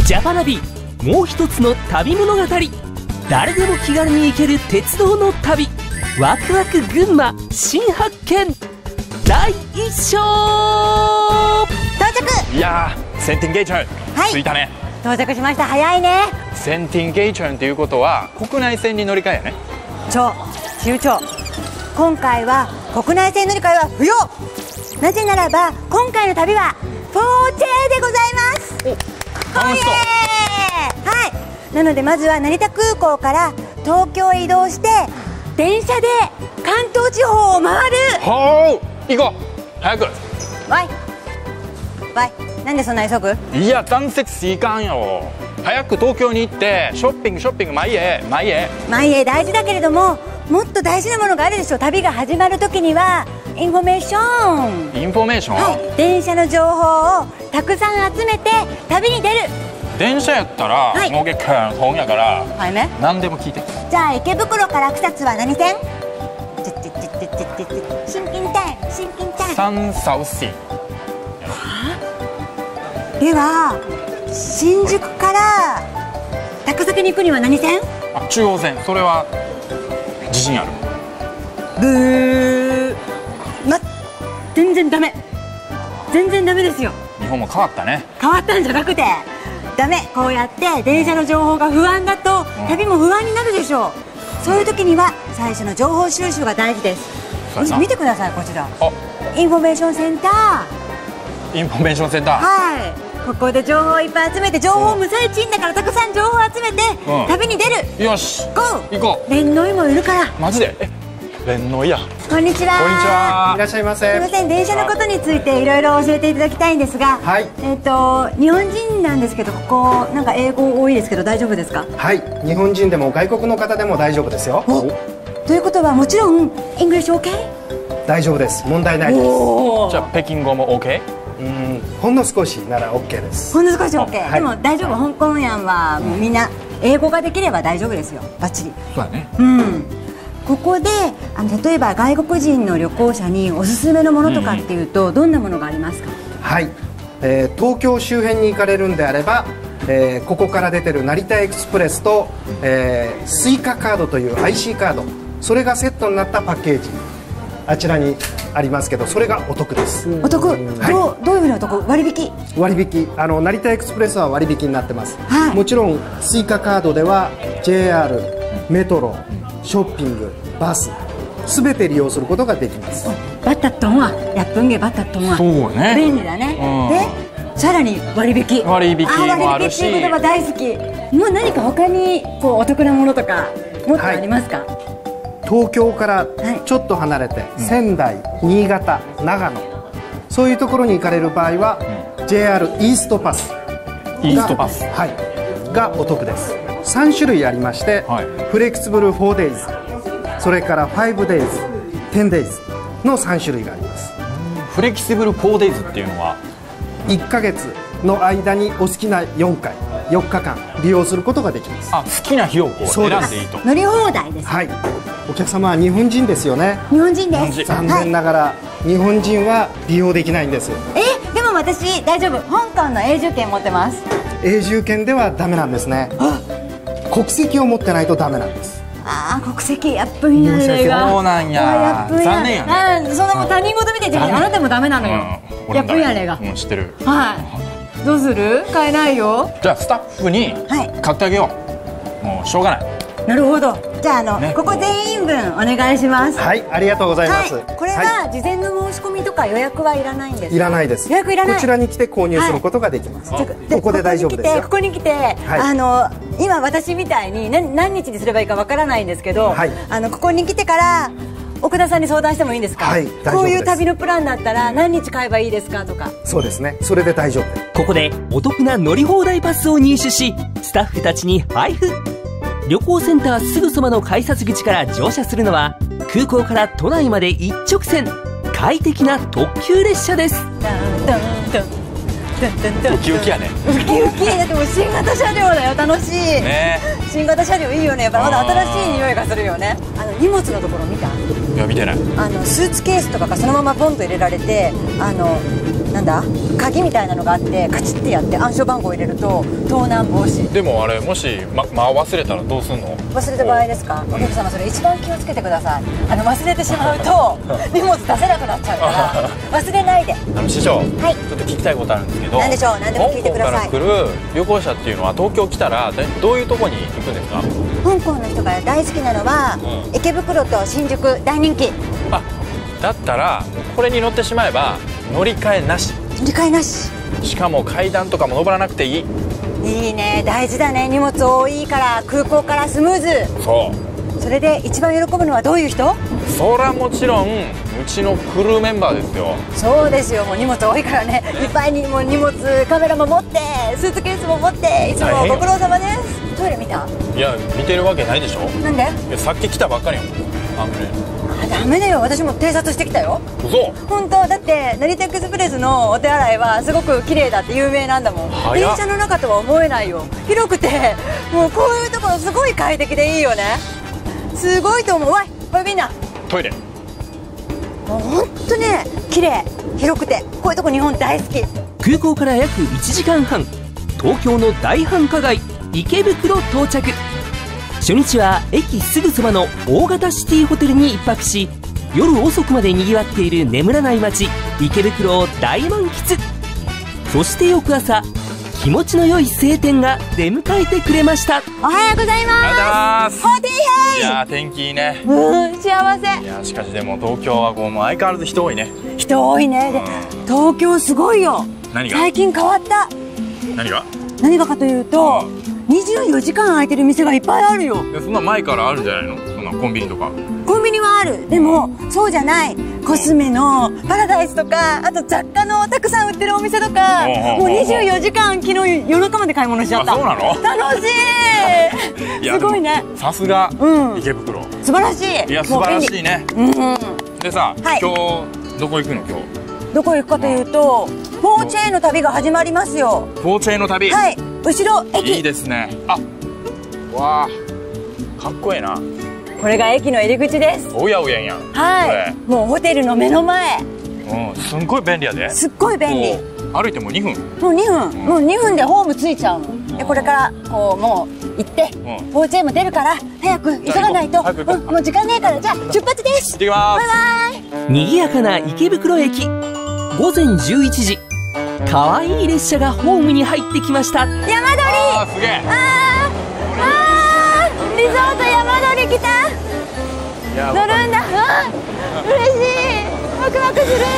ジャパナビ、もう一つの旅物語。誰でも気軽に行ける鉄道の旅、ワクワク群馬新発見第一章。 到着。 いやー、センティンゲーチョン、 はい着いたね。 到着しました。早いね。 センティンゲーチョンっていうことは国内線に乗り換えやね。 長中長、今回は国内線乗り換えは不要。なぜならば今回の旅はフォーチェでございます。 楽しそう。 はい、なのでまずは成田空港から東京へ移動して電車で関東地方を回る。 ほー、行こう、早く。 わいわい、なんでそんな急ぐ？ いや、残雪いかんよ。早く東京に行ってショッピング、前へ。 前へ大事だけれども、もっと大事なものがあるでしょ。旅が始まる時にはインフォメーション。 インフォメーション、 はい、電車の情報をたくさん集めて旅に出る。 電車やったら、 はい、 もう結構本やからはいね、 何でも聞いて。 じゃあ池袋から草津は何線？新近タイサンサウシー。 では新宿から高崎に行くには何線？ あ、中央線。それは自信ある。 ブー、全然ダメですよ。 日本も変わったね。 変わったんじゃなくてダメ。こうやって電車の情報が不安だと、旅も不安になるでしょう。そういう時には最初の情報収集が大事です。見てください、こちら。インフォメーションセンター。 インフォメーションセンター。 はい、ここで情報をいっぱい集めて、情報無最賃だからたくさん情報を集めて、旅に出る。 よし、行こう。 連の井もいるから。 マジで？連の井や。 こんにちは。 こんにちは。 いらっしゃいませ。 すみません、電車のことについていろいろ教えていただきたいんですが、 はい。 日本人なんですけど、ここなんか英語多いですけど大丈夫ですか？ はい、日本人でも外国の方でも大丈夫ですよ。 ということはもちろんイングリッシュ OK？ 大丈夫です。問題ないです。 じゃあ北京語も OK？ ほんの少しなら OK です。 ほんの少し OK、 はい、 でも大丈夫。香港やんはもうみんな英語ができれば大丈夫ですよ。バッチリ。 そうだね。 ここで例えば外国人の旅行者におすすめのものとかっていうと、どんなものがありますか？ はい、東京周辺に行かれるんであれば、ここから出てる成田エクスプレスと、スイカカードという IC カード、それがセットになったパッケージ、あちらにありますけど、それがお得です。 お得、 はい、 どういうふうにお得？割引？ 成田エクスプレスは割引になってます、 はい、 もちろんスイカカードでは JR、メトロ、ショッピング、バスすべて利用することができます。 バッタットンはやっぷんげバッタットンはそうね、 便利だね。でさらに割引もあるし、割引っていう言葉大好き。もう何か他にこうお得なものとかもっとありますか？ 東京からちょっと離れて、仙台、新潟、長野、そういうところに行かれる場合は、JR イーストパスがお得です。3種類ありまして、フレキシブル 4days、 それから 5days、10days の3種類があります。 フレキシブル 4days っていうのは 1ヶ月の間にお好きな4回4日間利用することができます。 好きな日をこう選んでいいと。 乗り放題です。 はい、お客様は日本人ですよね。 日本人です。 残念ながら、日本人は利用できないんです。 でも私大丈夫。香港の永住権持ってます。 永住権ではダメなんですね。国籍を持ってないとダメなんです。 国籍やっぷんやねが。 そうなんや。残念やね。 そんなもん他人事見てあなたもダメなのよ。やっぷんやねが。 知ってる。 はい。どうする？買えないよ。 じゃあスタッフに買ってあげよう。もうしょうがない。 なるほど。じゃあここ全員分お願いします。 はい、ありがとうございます。 これは事前の申し込みとか予約はいらないんですか？ いらないです。 予約いらない。 こちらに来て購入することができます。ここで大丈夫ですよ。 ここに来て、今私みたいに何日にすればいいかわからないんですけど、ここに来てから奥田さんに相談してもいいんですか？ はい、大丈夫です。 こういう旅のプランだったら何日買えばいいですかとか。 そうですね、それで大丈夫です。 ここでお得な乗り放題パスを入手し、スタッフたちに配布。旅行センターすぐそばの改札口から乗車するのは、空港から都内まで一直線、快適な特急列車です。 ウキウキやね。 ウキウキ。だってもう新型車両だよ。楽しいね。新型車両いいよね。やっぱまだ新しい匂いがするよね。荷物のところ見た？ いや見てない。 スーツケースとかがそのままポンと入れられて、なんなんだ鍵みたいなのがあって、カチッてやって暗証番号を入れると盗難防止。 でもあれもし忘れたらどうすんの？ 忘れた場合ですか？お客様それ一番気をつけてください。忘れてしまうと荷物出せなくなっちゃうから忘れないで。 師匠、 はい、 ちょっと聞きたいことあるんですけど。 何でしょう？何でも聞いてください。 香港から来る旅行者っていうのは東京来たらどういうとこに行くんですか？ 香港の人が大好きなのは、池袋と新宿大人気。 あ、だったらこれに乗ってしまえば乗り換えなし。 乗り換えなし。 しかも階段とかも登らなくていい。 いいね、大事だね。荷物多いから空港からスムーズ。 そう。 それで一番喜ぶのはどういう人？ そりゃもちろんうちのクルーメンバーですよ。 そうですよ、もう荷物多いからね。いっぱいにもう荷物、カメラも持ってスーツケースも持って、いつもご苦労様です。トイレ見た？ いや、見てるわけないでしょ。 なんで？ いや、さっき来たばっかりやもん。 ダメだよ、私も偵察してきたよ。 嘘？ 本当だって成田エクスプレスのお手洗いはすごく綺麗だって有名なんだもん。電車の中とは思えないよ。広くてもうこういうところすごい快適でいいよね。すごいと思う。わい、これみんなトイレ。 もうほんとね、綺麗広くて、こういうとこ日本大好き。 空港から約1時間半、東京の大繁華街池袋到着。初日は駅すぐそばの大型シティホテルに1泊し、夜遅くまでにぎわっている眠らない街池袋を大満喫。そして翌朝、気持ちの良い晴天が出迎えてくれました。 おはようございます。ホーティーヘイ。 いやー、天気いいね。 幸せ。 いや、しかしでも東京はもう相変わらず人多いね。 人多いね。で、東京すごいよ。 何が？ 最近変わった。何がかというと、24時間空いてる店がいっぱいあるよ。 いや、そんな前からあるんじゃないの？そんなコンビニとか。 コンビニはある。でもそうじゃない、コスメのパラダイスとか、あと雑貨のたくさん売ってるお店とか、もう24時間、昨日夜中まで買い物しちゃった。 あ、そうなの？ 楽しい。すごいね。さすが池袋。 素晴らしい。 いや、素晴らしいね。でさ、今日どこ行くの？今日どこ行くかというと、フォーチェーの旅が始まりますよ。 フォーチェーの旅。 はい、後ろ駅。 いいですね。あ、わあ、かっこいいな。 これが駅の入り口です。 おやおやんやん。 はい、もうホテルの目の前。 すんごい便利やで。すっごい便利。 歩いても2分。 もう2分でホーム着いちゃうの。で、これからこうもう行って、フォーチェーも出るから早く急がないと。もう時間ねえから、じゃあ出発です。 行ってきます。 バイバイ。 賑やかな池袋駅。午前11時、可愛い列車がホームに入ってきました。 山鳥。 あー、すげえ。 リゾート山鳥来た。乗るんだ。嬉しい。ワクワクする。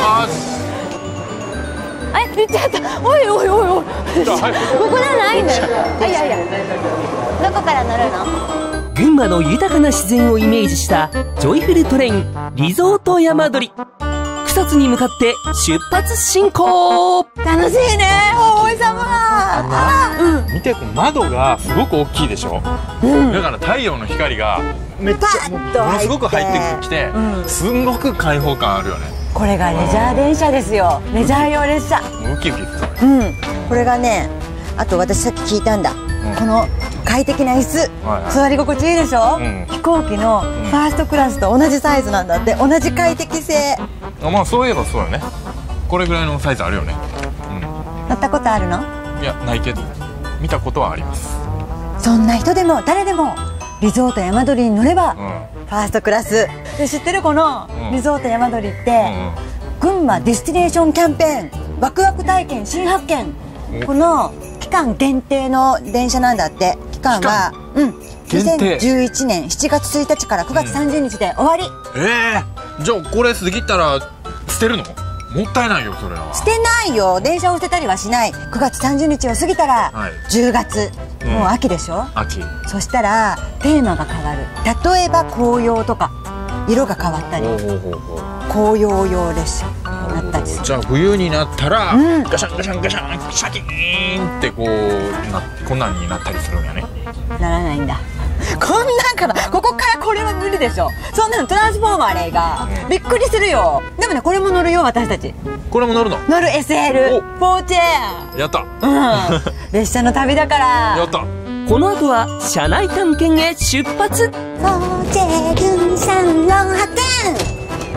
行っちゃった。おいおいおいおい。ここじゃないんだよ。いやいや。どこから乗るの？ 群馬の豊かな自然をイメージしたジョイフルトレインリゾート山鳥。草津に向かって出発進行。 楽しいね、大井様。 見て、窓がすごく大きいでしょ。だから太陽の光がめっちゃものすごく入ってきて、すんごく開放感あるよね。 これがレジャー電車ですよ。レジャー用列車。 ウキウキする。 これがね、あと私さっき聞いたんだ。この快適な椅子、座り心地いいでしょ。飛行機のファーストクラスと同じサイズなんだって。同じ快適性。 まあそういえばそうよね。これぐらいのサイズあるよね。 乗ったことあるの？ いや、ないけど見たことはあります。 そんな人でも誰でもリゾート山鳥に乗ればファーストクラスで、知ってる？このリゾート山鳥って群馬ディスティネーションキャンペーン、ワクワク体験新発見、この期間限定の電車なんだって。期間は2011年7月1日から9月30日で終わり。 じゃあこれ過ぎたら捨てるの？もったいないよ、それは。 捨てないよ、電車を捨てたりはしない。9月30日を過ぎたら10月、もう秋でしょ。秋。そしたらテーマが変わる。例えば紅葉とか色が変わったり、紅葉用列車になったりする。 じゃあ冬になったらガシャンガシャンガシャンシャキーンってこんなんになったりするんやね。 ならないんだ。こんなんから、ここからこれは無理でしょ。そんなのトランスフォーマー例がびっくりするよ。でもね、これも乗るよ、私たち。 これも乗るの？ 乗る。 SL フォーチェー。 やった。 列車の旅だから。 やった。 この後は車内探検へ出発。 フォーチェー軍産論発見。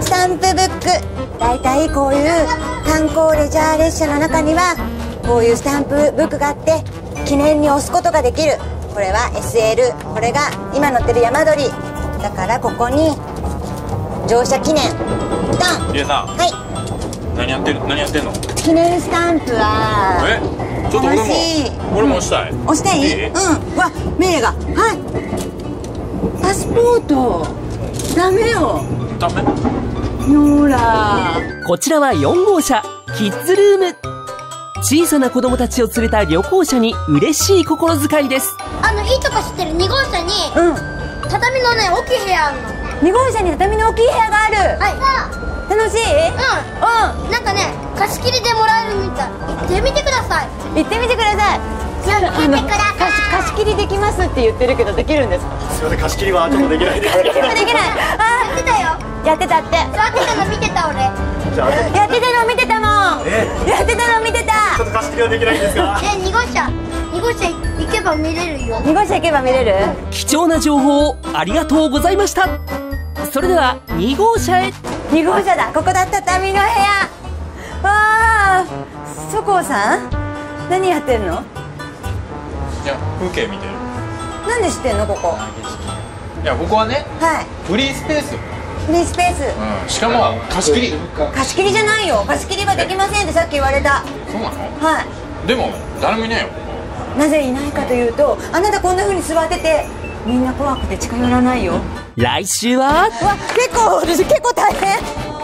スタンプブック。だいたいこういう観光レジャー列車の中にはこういうスタンプブックがあって記念に押すことができる。これは SL、 これが今乗ってる山鳥だから、ここに乗車記念ダン。 リエさん、 はい、 何やってんの？ 記念スタンプはちょっと俺も押したい。 押したい？ いい？ わ、メイが、はい。パスポートダメよ。 ダメ？ ほら。 こちらは4号車キッズルーム。小さな子供たちを連れた旅行者に嬉しい心遣いです。 いいとこ知ってる2号車に、畳のね大きい部屋あるの。 2号車に畳の大きい部屋がある。 はい。 楽しい？ なんかね、貸し切りでもらえるみたい。行ってみてください。 行ってみてください。貸し切りできますって言ってるけど、できるんですか？ すいません、貸し切りはちょっとできないです。 できない。 やってたよ。 やってたって。 座ってたの見てた俺。 やってたの見てたもん。やってたの見てた。 ちょっと貸し切りはできないんですが。 2号車行けば見れるよ。 2号車行けば見れる。 貴重な情報をありがとうございました。それでは2号車へ。 2号車だ。ここだ、畳の部屋。わあ、そこうさん何やってんの？ いや、風景見てる。 なんで知ってんのここ？ いや、ここはね、 はい、 フリースペース。 フリースペース。 しかも貸し切り。 貸し切りじゃないよ。貸し切りはできませんってさっき言われた。 そうなの？ はい。 でも誰もいないよ。 なぜいないかというと、あなたこんな風に座っててみんな怖くて近寄らないよ。 来週はうわ、結構大変。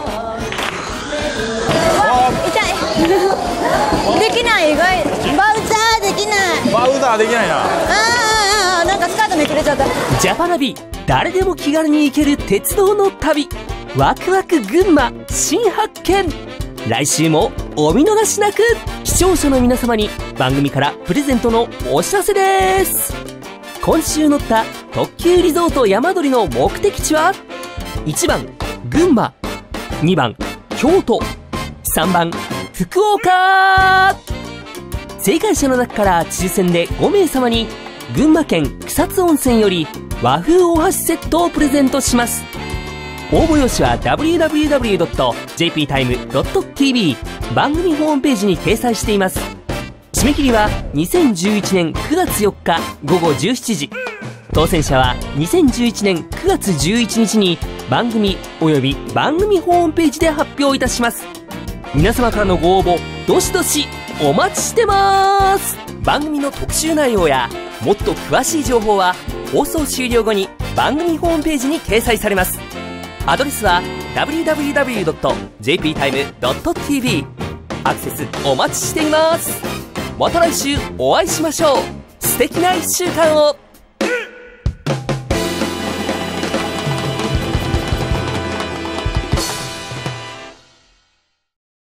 痛い。できない。意外。バウザーできない。 バウザーできないな。 なんかスカートめくれちゃった。 ジャパナビ、誰でも気軽に行ける鉄道の旅、ワクワク群馬新発見。来週もお見逃しなく。視聴者の皆様に番組からプレゼントのお知らせです。今週乗った特急リゾート山鳥の目的地は1番群馬、2番京都、3番福岡。正解者の中から抽選で5名様に群馬県草津温泉より和風お箸セットをプレゼントします。応募用紙は www.jptime.tv 番組ホームページに掲載しています。締め切りは2011年9月4日午後17時。当選者は2011年9月11日に番組および番組ホームページで発表いたします。皆様からのご応募どしどしお待ちしてます。番組の特集内容やもっと詳しい情報は放送終了後に番組ホームページに掲載されます。アドレスは www.jptime.tv。 アクセスお待ちしています。また来週お会いしましょう。素敵な1週間を。